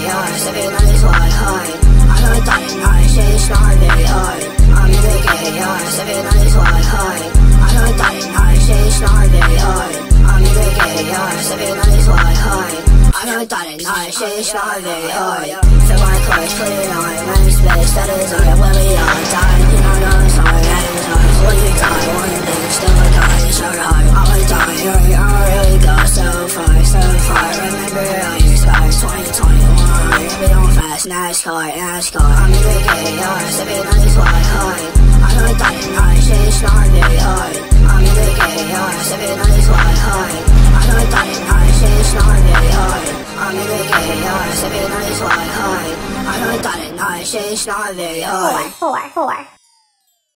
chaos, every night is wild high. I heard that at night, she's not very hard. I'm in the chaos, every night is wild high. I heard that at night, she's not very hard. I'm in the chaos, every night is wild high. I heard that at night, she's not very hard. Fill my clothes, put it on, rent space, that is art. When we all die, you know, sorry, that is art. When you die, one day, still a die, it's so hard. I'm a die, I'll really go so far, so far. Remember all your scars, 2021. Every on fast, NASCAR. I'm in the chaos, every night is wild high. I heard that at night, she's not very hard. I'm in the chaos, every night is wild high. I heard that at night, she's not very hard. I'm in the chaos, every night is wild high. I heard that at night, she's not very hard. Four.